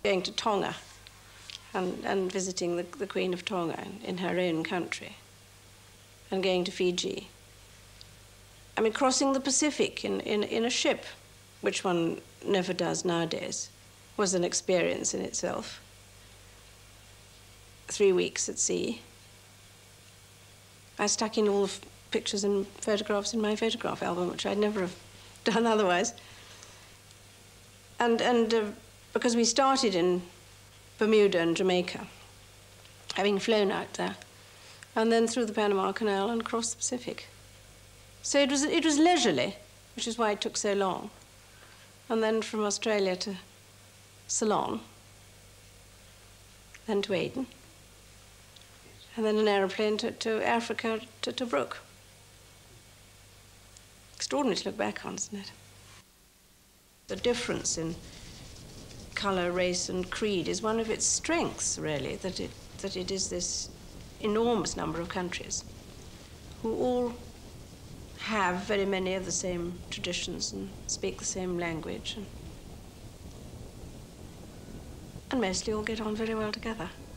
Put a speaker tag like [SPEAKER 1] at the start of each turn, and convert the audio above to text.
[SPEAKER 1] going to Tonga and visiting the Queen of Tonga in her own country, and going to Fiji. I mean, crossing the Pacific in a ship, which one never does nowadays, was an experience in itself. 3 weeks at sea. I stuck in all the pictures and photographs in my photograph album, which I'd never have done otherwise. And because we started in Bermuda and Jamaica, having flown out there, and then through the Panama Canal and across the Pacific. So it was leisurely, which is why it took so long. And then from Australia to Ceylon, then to Aden, and then an aeroplane to Africa, to Tobruk. Extraordinary to look back on, isn't it? The difference in colour, race and creed is one of its strengths, really, that it is this enormous number of countries who all have very many of the same traditions and speak the same language, and mostly all get on very well together.